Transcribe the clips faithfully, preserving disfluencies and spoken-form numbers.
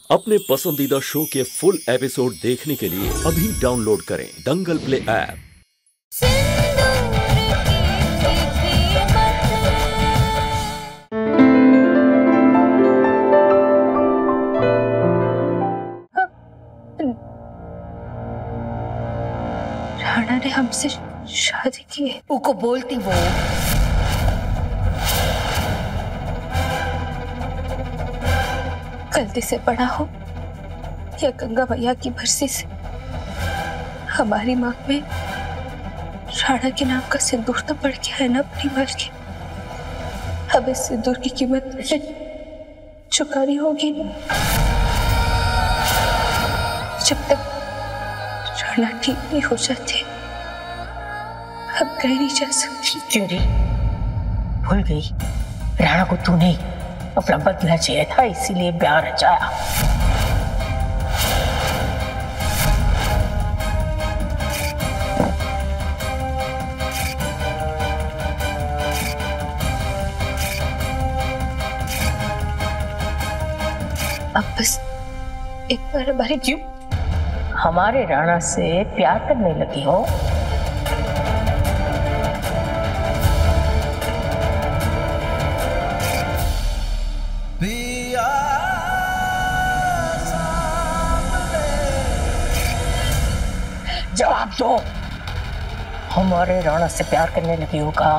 अपने पसंदीदा शो के फुल एपिसोड देखने के लिए अभी डाउनलोड करें दंगल प्ले ऐप। राणा ने हमसे शादी की है। उनको बोलती वो गलती से पड़ा हो या गंगा मैया की भरसी से हमारी मांग में राणा के नाम का सिंदूर तो पड़ गया है ना अपनी माल की। अब इस सिंदूर की कीमत चुकानी होगी ना। जब तक राणा ठीक नहीं हो जाते अब कहीं नहीं जा सकती। चोरी भूल गई, राणा को तू नहीं अपना बदला चाहिए था, इसीलिए ब्याह रचाया। अब बस एक बार हमारी क्यों हमारे राणा से प्यार करने लगी हो? जवाब दो, हमारे राणा से प्यार करने लगी हो कहा?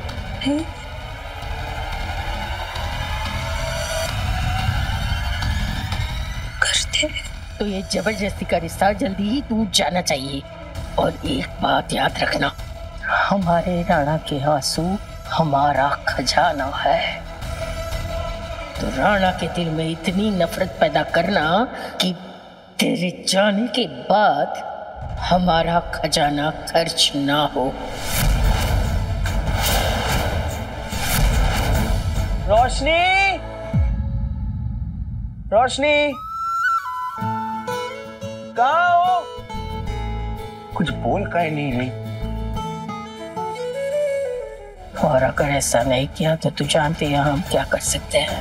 करते तो ये जबरदस्ती का रिश्ता जल्दी ही टूट जाना चाहिए। और एक बात याद रखना, हमारे राणा के आंसू हमारा खजाना है। तो राणा के दिल में इतनी नफरत पैदा करना कि तेरे जाने के बाद हमारा खजाना खर्च ना हो। रोशनी, रोशनी, कहाँ हो? कुछ बोल काहे नहीं रही? और अगर ऐसा नहीं किया तो तू जानते हैं हम क्या कर सकते हैं।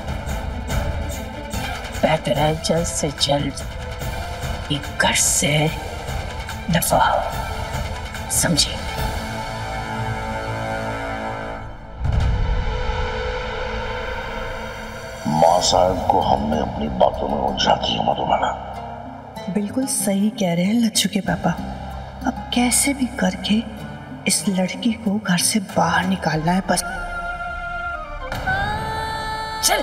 बेहतर है जल्द से जल्द एक घर से दफा हो, समझी? माँ साहब को हमने अपनी बातों में उलझा दिया मधुबाला। बिल्कुल सही कह रहे हैं लच्छू के पापा। अब कैसे भी करके इस लड़की को घर से बाहर निकालना है बस। चल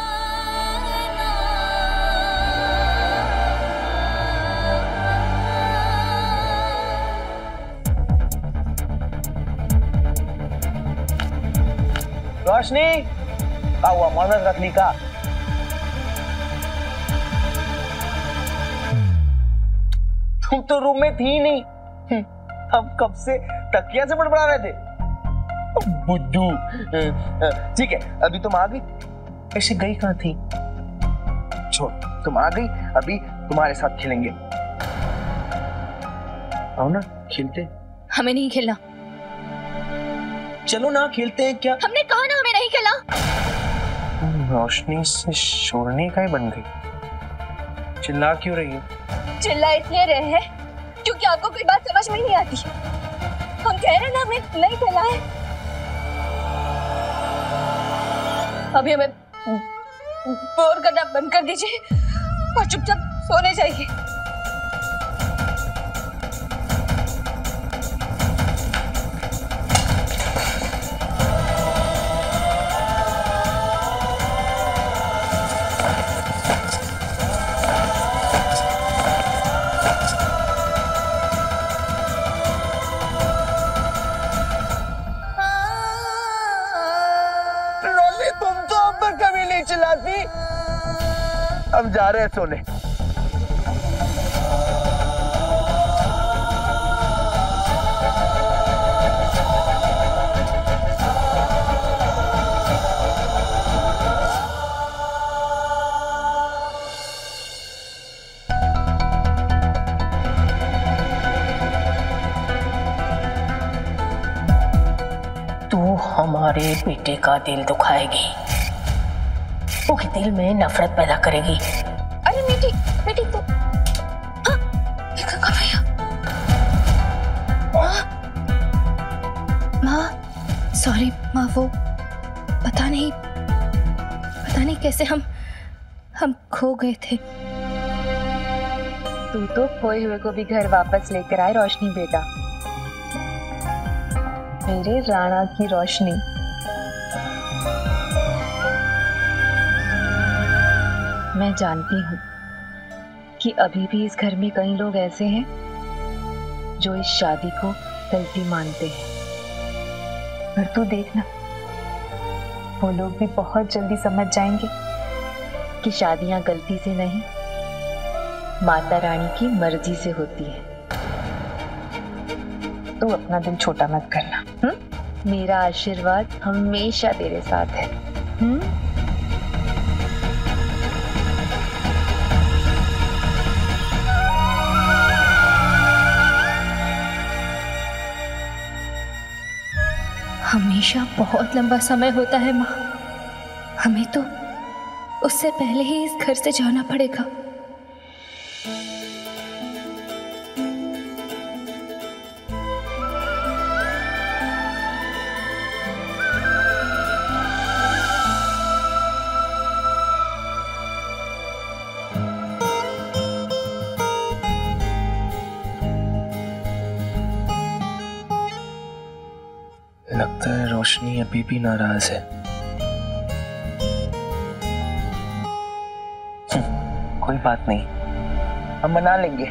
रोशनी, का हुआ? मदद रख ली का? तुम तो रूम में थी नहीं, हम कब से तकिया से बड़बड़ा रहे थे। बुद्धू। ठीक है, अभी तुम आ गई, ऐसे गई कहाँ थी? छोड़, तुम आ गई, अभी तुम्हारे साथ खेलेंगे। आओ ना, खेलते। हमें नहीं खेलना। चलो ना, खेलते हैं। क्या? हमने कहा ना हमें नहीं खेला। रोशनी से शोरनी का ही बन गई। चिल्ला क्यों रही हो? चिल्ला इसलिए रहे हैं क्योंकि आपको कोई बात समझ में नहीं आती। हम कह रहे हैं ना हमें नहीं खेला है। अभी हमें बोर करना बंद कर दीजिए और चुपचाप सोने जाइए। चिल्लाती। अब जा रहे हैं सोने। तू हमारे बेटे का दिल दुखाएगी, उसके दिल में नफरत पैदा करेगी। अरे मीठी, वो पता नहीं पता नहीं कैसे हम हम खो गए थे। तू तो खोए हुए को भी घर वापस लेकर आए रोशनी बेटा, मेरे राणा की रोशनी। मैं जानती हूँ कि अभी भी इस घर में कई लोग ऐसे हैं जो इस शादी को गलती मानते हैं, पर तू देखना वो लोग भी बहुत जल्दी समझ जाएंगे कि शादियां गलती से नहीं, माता रानी की मर्जी से होती है। तू अपना दिल छोटा मत करना। हुँ? मेरा आशीर्वाद हमेशा तेरे साथ है। हुँ? हमेशा बहुत लंबा समय होता है माँ, हमें तो उससे पहले ही इस घर से जाना पड़ेगा। लगता है रोशनी अभी भी नाराज है। कोई बात नहीं, हम मना लेंगे।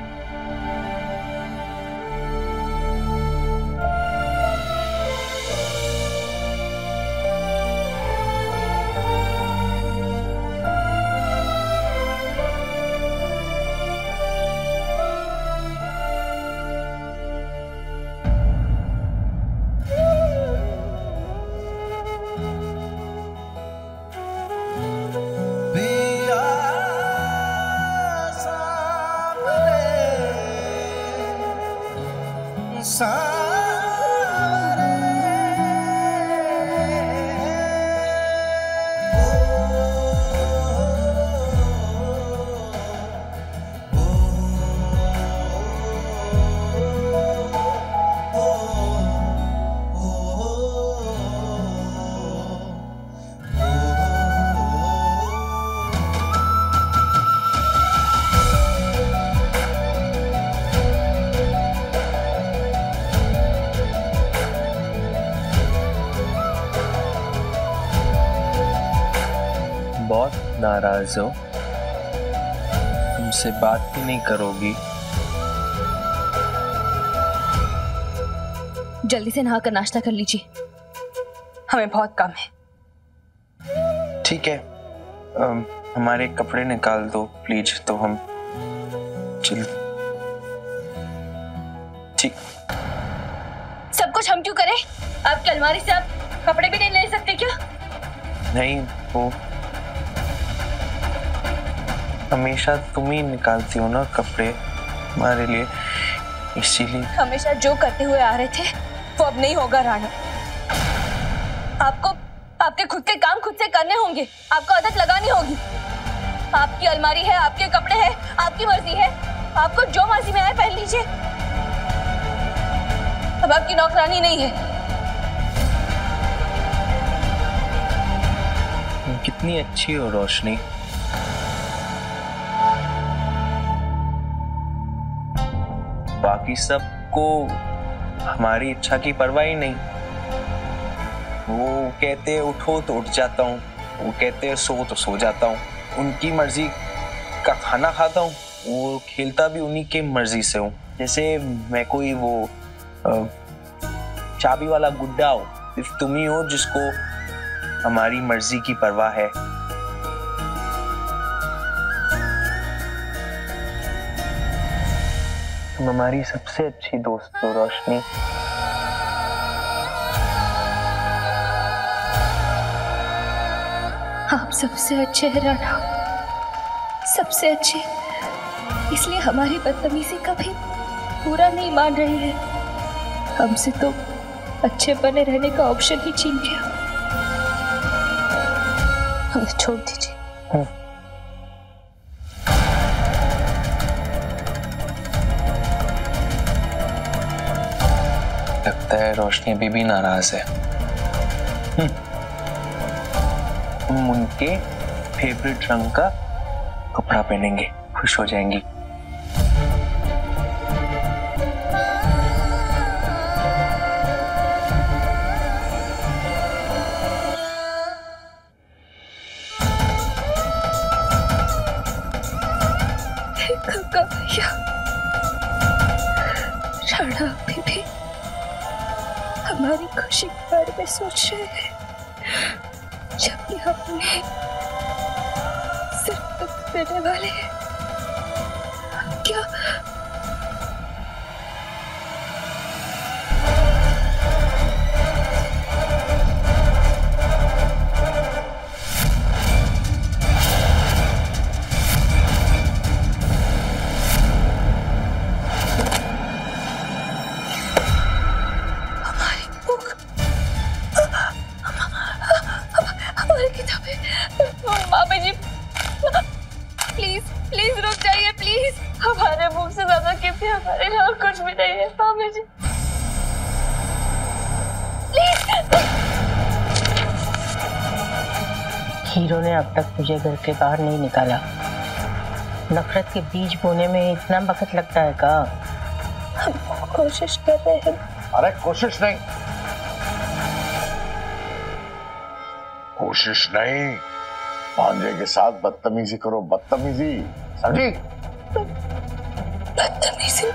बहुत नाराज हो, तुमसे बात भी नहीं करोगी। जल्दी से नहाकर नाश्ता कर लीजिए, हमें बहुत काम है। ठीक है, अम, हमारे कपड़े निकाल दो प्लीज, तो हम चल। ठीक। सब कुछ हम क्यों करें? आपकी अलमारी से आप कपड़े भी नहीं ले सकते क्या? नहीं, वो हमेशा तुम ही निकालती हो ना कपड़े हमारे लिए, इसीलिए। हमेशा जो करते हुए आ रहे थे वो अब नहीं होगा राणा। आपको आपके खुद के काम खुद से करने होंगे, आपको आदत लगानी होगी। आपकी अलमारी है, आपके कपड़े हैं, आपकी मर्जी है, आपको जो मर्जी में आए पहन लीजिए। अब आपकी नौकरानी नहीं है। कितनी अच्छी हो रोशनी, बाकी सबको हमारी इच्छा की परवाह ही नहीं। वो कहते उठो तो उठ जाता हूँ, वो कहते सो तो सो जाता हूँ, उनकी मर्जी का खाना खाता हूँ, वो खेलता भी उन्हीं के मर्जी से हूँ। जैसे मैं कोई वो चाबी वाला गुड्डा हो, सिर्फ तुम ही हो जिसको हमारी मर्जी की परवाह है। तुम हमारी सबसे अच्छी दोस्त हो रोशनी। आप सबसे अच्छे हैं राणा, सबसे अच्छे, इसलिए हमारी बदतमीजी का भी पूरा नहीं मान रही है। हमसे तो अच्छे बने रहने का ऑप्शन ही छीन गया। हमें छोड़ दीजिए। लगता है रोशनी अभी भी नाराज है। तुम उनके फेवरेट रंग का कपड़ा पहनेंगे, खुश हो जाएंगी। गंगा भैया, राणा अभी भी हमारी खुशी के बारे में सोच रहे हैं, जबकि हमने सिर्फ दुख देने वाले हैं। क्या प्लीज प्लीज रुक जाइए, प्लीज। हमारे मुंह से ज्यादा कीमती हमारे लिए और कुछ भी नहीं है मामा जी, प्लीज। हीरो ने अब तक मुझे घर के बाहर नहीं निकाला। नफरत के बीज बोने में इतना वक्त लगता है का? हम कोशिश कर रहे हैं। अरे कोशिश नहीं, कोशिश नहीं, भांजे के साथ बदतमीजी करो, बदतमीजी समझी? बदतमीजी?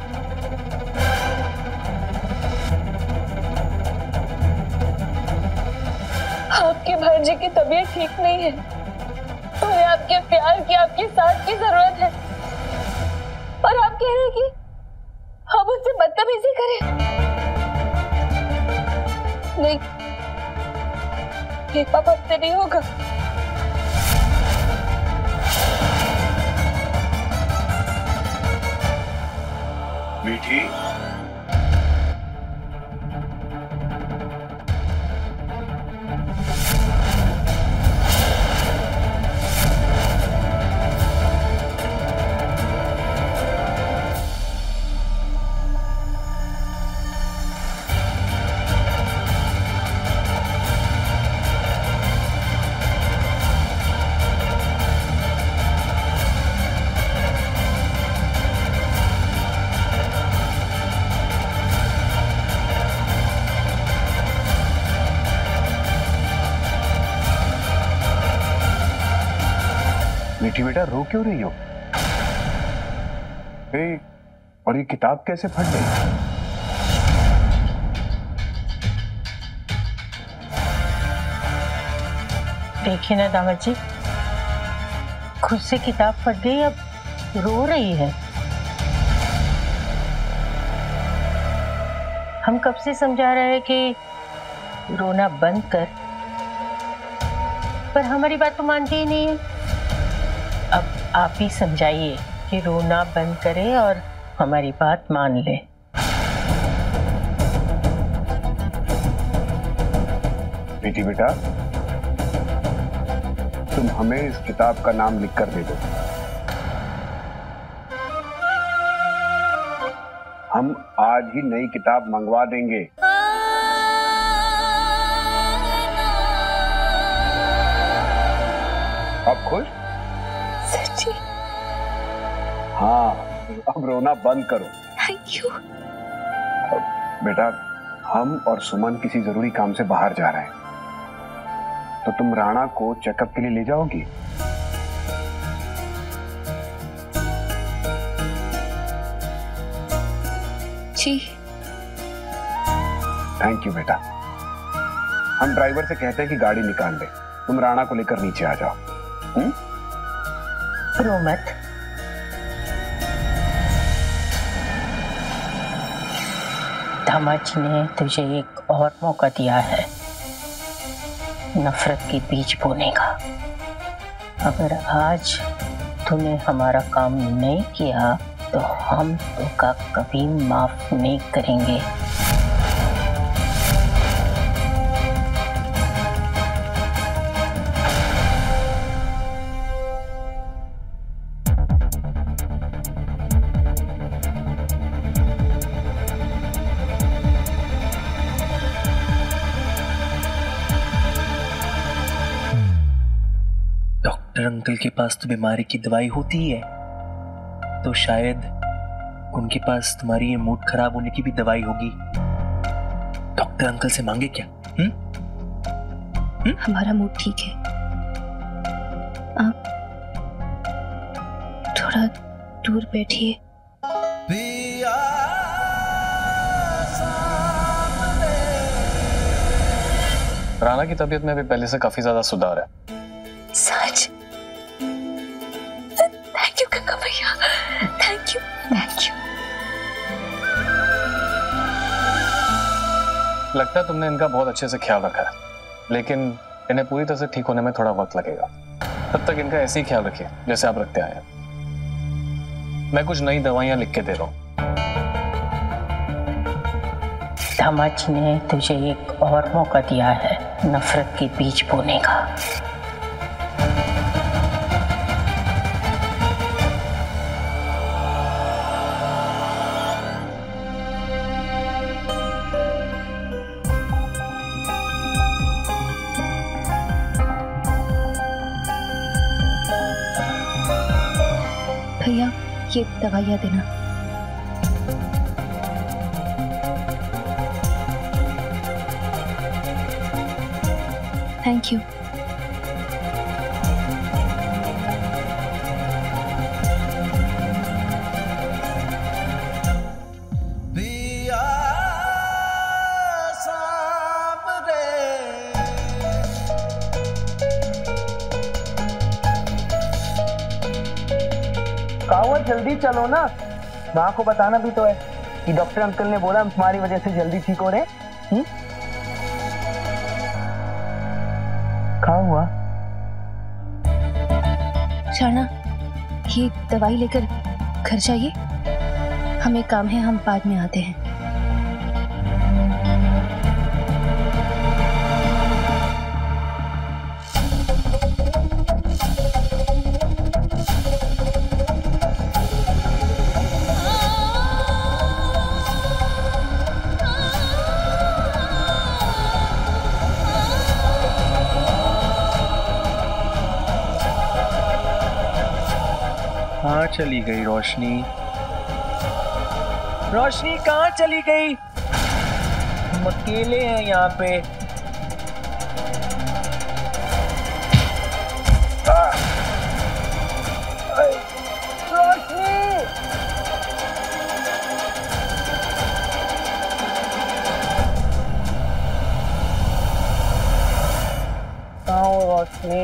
आपके भांजे की तबीयत ठीक नहीं है, उन्हें आपके प्यार की, आपके साथ की जरूरत है, और आप कह रहे हैं कि हम उससे बदतमीजी करें? नहीं, ये पापा से नहीं होगा। मीठी, मीठी बेटा रो क्यों रही हो? ए, और ये किताब कैसे फट गई? देखिए ना दामाद जी, खुद से किताब फट गई, अब रो रही है। हम कब से समझा रहे हैं कि रोना बंद कर, पर हमारी बात तो मानती ही नहीं है। अब आप ही समझाइए कि रोना बंद करे और हमारी बात मान ले। बेटी बेटा, तुम हमें इस किताब का नाम लिख कर दे दो, हम आज ही नई किताब मंगवा देंगे। अब खुश? सच्ची? हाँ, अब रोना बंद करो। Thank you. बेटा, हम और सुमन किसी जरूरी काम से बाहर जा रहे हैं, तो तुम राणा को चेकअप के लिए ले जाओगी? जी। थैंक यू बेटा। हम ड्राइवर से कहते हैं कि गाड़ी निकाल ले, तुम राणा को लेकर नीचे आ जाओ। हुँ? रो मत। दामाद जी ने तुझे एक और मौका दिया है नफरत के बीज बोने का। अगर आज तूने हमारा काम नहीं किया तो हम तुमका कभी माफ नहीं करेंगे। डॉक्टर अंकल के पास तो बीमारी की दवाई होती ही है, तो शायद उनके पास तुम्हारी ये मूड खराब होने की भी दवाई होगी। डॉक्टर अंकल से मांगे क्या? हुँ? हुँ? हमारा मूड ठीक है, आप थोड़ा दूर बैठिए। राणा की तबीयत में भी पहले से काफी ज्यादा सुधार है। सच? थैंक यू गंगा भैया, थैंक यू थैंक यू। लगता है तुमने इनका बहुत अच्छे से ख्याल रखा है, लेकिन इन्हें पूरी तरह से ठीक होने में थोड़ा वक्त लगेगा। तब तक इनका ऐसे ही ख्याल रखिए जैसे आप रखते आए हैं। मैं कुछ नई दवाइयां लिख के दे रहा हूँ। धमच ने तुझे एक और मौका दिया है नफरत के बीज बोने का। भैया ये दवाइयाँ देना। Thank you. कावड़ जल्दी चलो ना, माँ को बताना भी तो है कि डॉक्टर अंकल ने बोला हम तुम्हारी वजह से जल्दी ठीक हो रहे हैं। कहाँ हुआ? राणा ये दवाई लेकर घर जाइए, हमें काम है, हम बाद में आते हैं। कहाँ चली गई रोशनी? रोशनी कहाँ चली गई? हम अकेले हैं यहाँ पे। रोशनी! कहाँ हो रोशनी?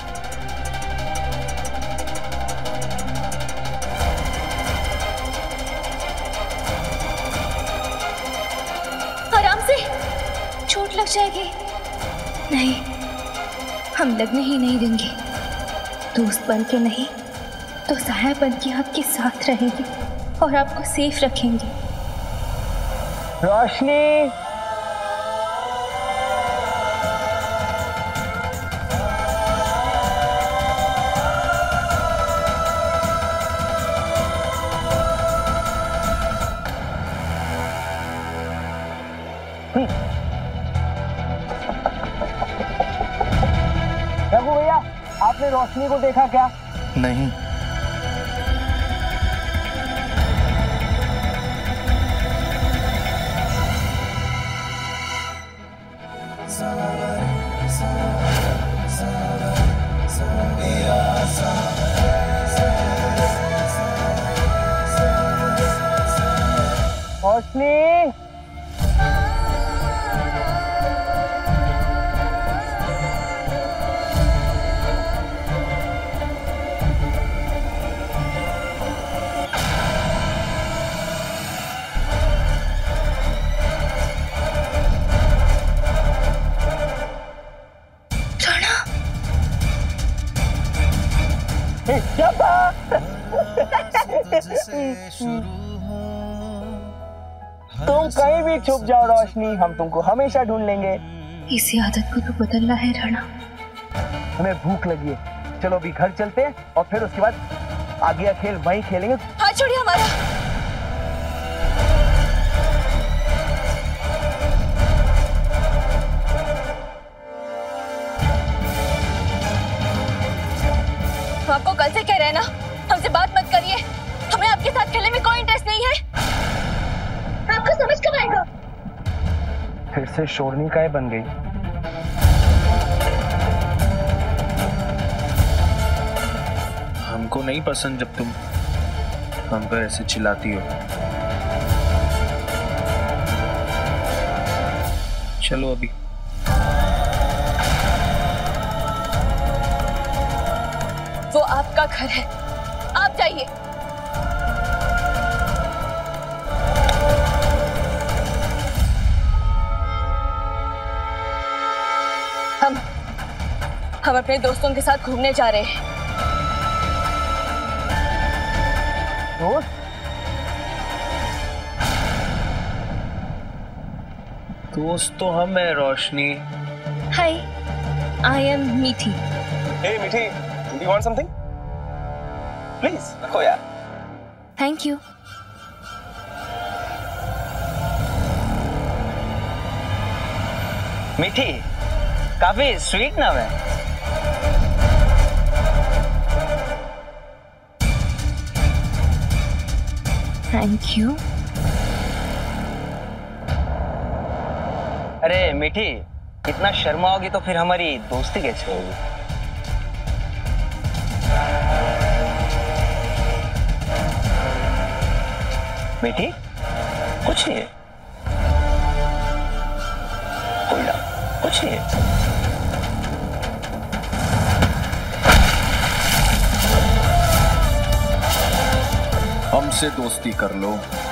चोट लग जाएगी। नहीं, हम लगने ही नहीं देंगे। दोस्त बन के नहीं तो सहाय बन के आपके साथ रहेंगे और आपको सेफ रखेंगे। रोशनी! रघु भैया, आपने रोशनी को देखा क्या? नहीं। रोशनी! तुम कहीं भी छुप जाओ रोशनी, हम तुमको हमेशा ढूंढ लेंगे। इसी आदत को तो बदलना है राणा। हमें भूख लगी है, चलो अभी घर चलते हैं और फिर उसके बाद आगे का खेल वहीं खेलेंगे। हाथ छोड़िए हमारा। हम आपको कल से कह रहे हैं ना, हमसे बात मत करिए। हमें आपके साथ खेलने में कोई इंटरेस्ट नहीं है। आपको समझ कब आएगा? फिर से शोरनी काय बन गई? हमको नहीं पसंद जब तुम हम पर ऐसे चिल्लाती हो। चलो अभी। वो आपका घर है, आप जाइए। हम हम अपने दोस्तों के साथ घूमने जा रहे हैं। दोस्त? दोस्त तो हम है रोशनी। हाय, आई एम मीठी। हे मीठी, do you want something? Please, रखो यार। Thank you. मीठी, काफी स्वीट नाम है। Thank you. अरे मीठी, इतना शर्माओगी तो फिर हमारी दोस्ती कैसे होगी? मीठी, कुछ नहीं है, कोई ना, कुछ नहीं है। हमसे दोस्ती कर लो